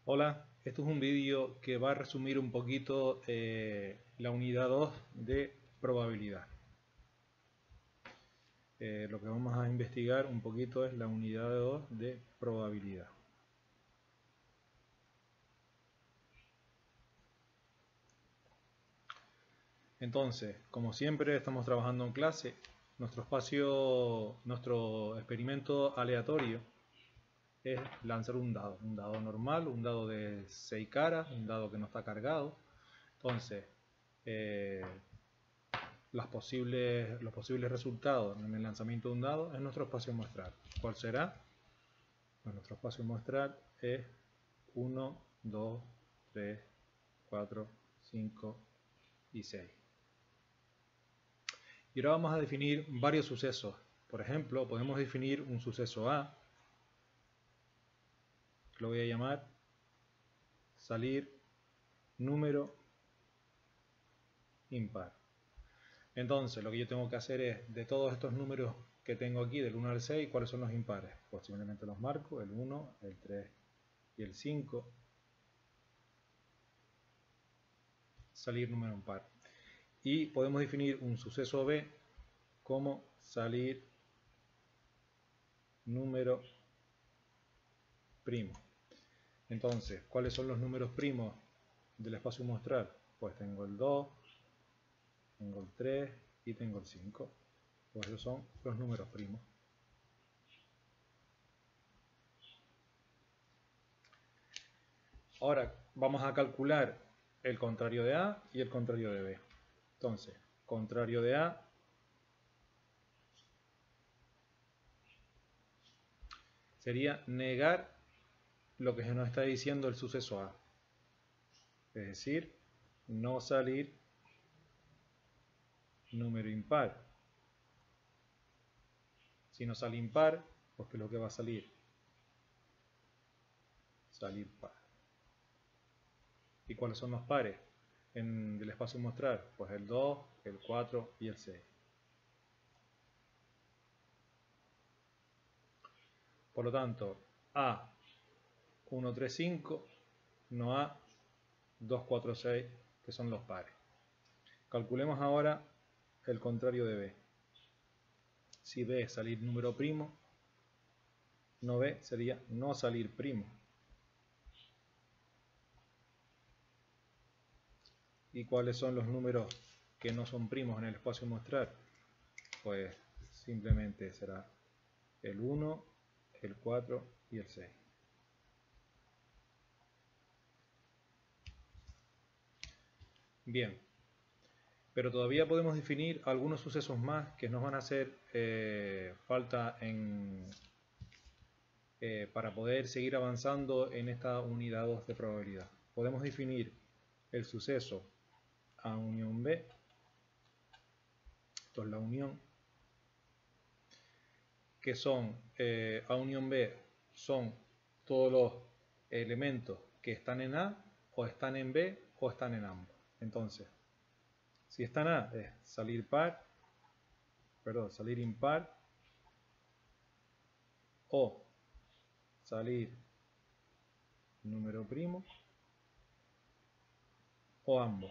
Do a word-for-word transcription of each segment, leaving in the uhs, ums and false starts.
Hola, esto es un vídeo que va a resumir un poquito eh, la unidad dos de probabilidad. Eh, lo que vamos a investigar un poquito es la unidad dos de probabilidad. Entonces, como siempre estamos trabajando en clase, nuestro espacio, nuestro experimento aleatorio es lanzar un dado, un dado normal, un dado de seis caras, un dado que no está cargado. Entonces, eh, las posibles, los posibles resultados en el lanzamiento de un dado es nuestro espacio muestral. ¿Cuál será? Pues nuestro espacio muestral es uno, dos, tres, cuatro, cinco y seis. Y ahora vamos a definir varios sucesos. Por ejemplo, podemos definir un suceso A, que lo voy a llamar salir número impar. Entonces, lo que yo tengo que hacer es, de todos estos números que tengo aquí, del uno al seis, ¿cuáles son los impares? Posiblemente los marco, el uno, el tres y el cinco. Salir número impar. Y podemos definir un suceso B como salir número primo. Entonces, ¿cuáles son los números primos del espacio muestral? Pues tengo el dos, tengo el tres y tengo el cinco. Pues esos son los números primos. Ahora vamos a calcular el contrario de A y el contrario de B. Entonces, contrario de A sería negar lo que se nos está diciendo el suceso A. Es decir, no salir número impar. Si no sale impar, pues ¿qué es lo que va a salir? Salir par. ¿Y cuáles son los pares en el espacio muestral? Pues el dos, el cuatro y el seis. Por lo tanto, A uno, tres, cinco, no A dos, cuatro, seis, que son los pares. Calculemos ahora el contrario de B. Si B es salir número primo, no B sería no salir primo. ¿Y cuáles son los números que no son primos en el espacio muestral? Pues simplemente será el uno, el cuatro y el seis. Bien, pero todavía podemos definir algunos sucesos más que nos van a hacer eh, falta en, eh, para poder seguir avanzando en esta unidad dos de probabilidad. Podemos definir el suceso A unión B, esto es la unión, que son eh, A unión B son todos los elementos que están en A, o están en B, o están en ambos. Entonces, si está en A es salir par, perdón, salir impar, o salir número primo, o ambos.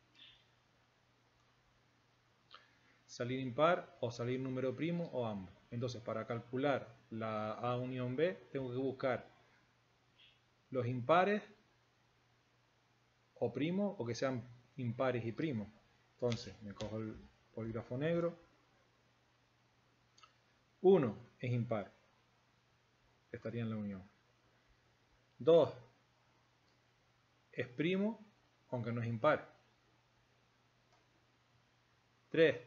Salir impar o salir número primo o ambos. Entonces, para calcular la A unión B, tengo que buscar los impares o primos, o que sean impares y primos. Entonces, me cojo el polígrafo negro. uno es impar, estaría en la unión. dos es primo, aunque no es impar. tres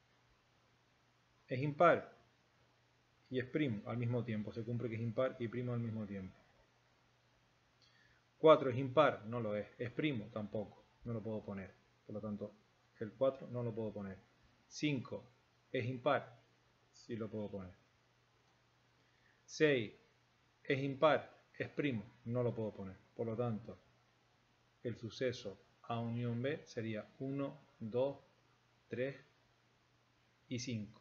es impar y es primo al mismo tiempo. Se cumple que es impar y primo al mismo tiempo. cuatro es impar, no lo es. Es primo, tampoco, no lo puedo poner. Por lo tanto, el cuatro no lo puedo poner. cinco es impar, sí lo puedo poner. seis es impar, es primo, no lo puedo poner. Por lo tanto, el suceso A unión B sería uno, dos, tres y cinco.